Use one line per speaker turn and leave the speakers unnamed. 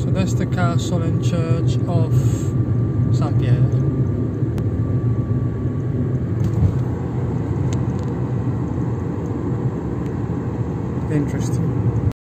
So that's the castle and church of St. Pierre. Interesting.